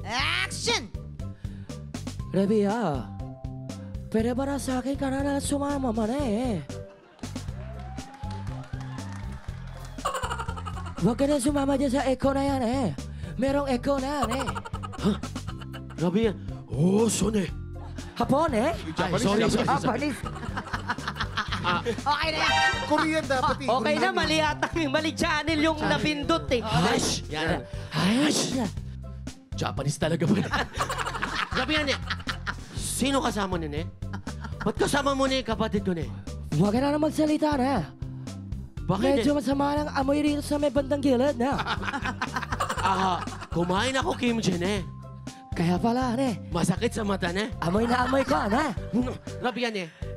Action! Rabiya, pwede ba na sa akin ka na sumama man eh? Huwag ka na sumama dyan sa echo na yan eh. Merong echo na yan eh. Huh? Rabiya, son eh. Hapon eh? Ay, sorry. Japanese. Okay na yan. Korean dapat eh. Okay na, mali yata. Mali channel yung napindot eh. Hush! Yan. Hush! Japanese talaga ba? Rabiya, ne. Sino kasama ni ne? Ba't kasama mo ni kapatid ko ne? Huwag ka na magsalita na. Bakit Medyo masama ng amoy rito sa may bandang gilid na. Kumain ako kimchi ne. Kaya pala, ne. Masakit sa mata ne. Amoy na amoy ka, na. Rabiya, ne.